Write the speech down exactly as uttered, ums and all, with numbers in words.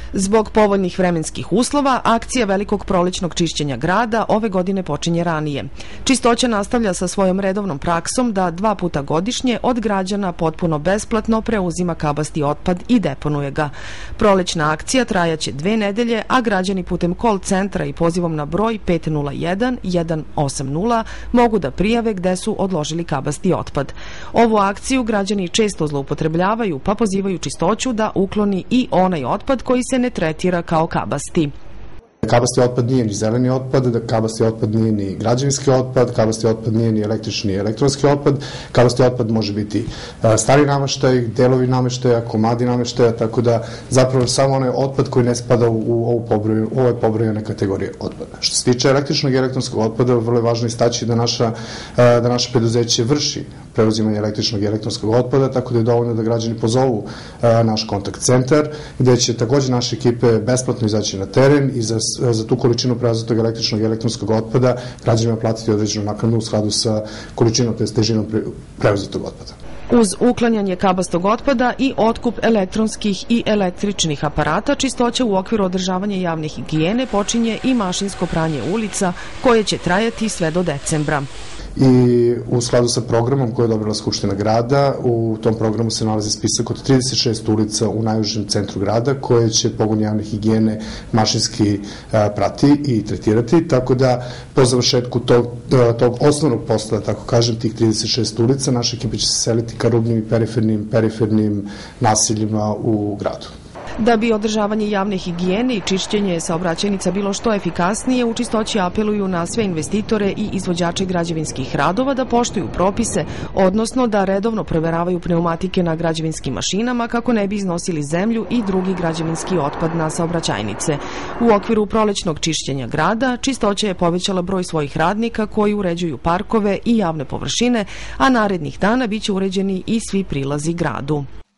Zbog povoljnih vremenskih uslova, akcija velikog prolećnog čišćenja grada ove godine počinje ranije. Čistoća nastavlja sa svojom redovnom praksom da dva puta godišnje od građana potpuno besplatno preuzima kabasti otpad i deponuje ga. Prolećna akcija trajaće dve nedelje, a građani putem call centra i pozivom na broj pet nula jedan jedan osam nula mogu da prijave gde su odložili kabasti otpad. Ovu akciju građani često zloupotrebljavaju, pa pozivaju čistoću da ukloni i onaj otpad koji se ne tretira kao kabasti. Kabasti otpad nije ni zeleni otpad, kabasti otpad nije ni građevinski otpad, kabasti otpad nije ni električni i elektronski otpad, kabasti otpad može biti stari nameštaj, delovi nameštaja, komadi nameštaja, tako da zapravo samo onaj otpad koji ne spada u ovu pobrojene, u ove pobrojene kategorije otpada. Što se tiče električnog i elektronskog otpada, vrlo je važno istaći da naša, da naše preduzeće vrši preuzimanje električnog i elektronskog otpada, tako da je dovoljno da građani pozovu naš kontakt centar, gde će takođe naše ekipe besplatno izaći na teren i za za tu količinu preuzetog električnog i elektronskog otpada građanima platiti određenu naknadu u skladu sa količinom te težinom preuzetog otpada. Uz uklanjanje kabastog otpada i otkup elektronskih i električnih aparata, čistoća u okviru održavanja javne higijene počinje i mašinsko pranje ulica koje će trajati sve do decembra. I u skladu sa programom koje je odobrila Skupština grada, u tom programu se nalazi spisak od trideset šest ulica u najužem centru grada koje će pogon javne higijene mašinski prati i tretirati, tako da po završetku tog, tog osnovnog posla, da tako kažem, tih trideset šest ulica, naša ekipa će se seliti ka rubnim i perifernim, perifernim naseljima u gradu. Da bi održavanje javne higijene i čišćenje saobraćajnica bilo što efikasnije, u čistoći apeluju na sve investitore i izvođače građevinskih radova da poštuju propise, odnosno da redovno proveravaju pneumatike na građevinskim mašinama kako ne bi iznosili zemlju i drugi građevinski otpad na saobraćajnice. U okviru prolećnog čišćenja grada, čistoća je povećala broj svojih radnika koji uređuju parkove i javne površine, a narednih dana biće uređeni i svi prilazi gradu.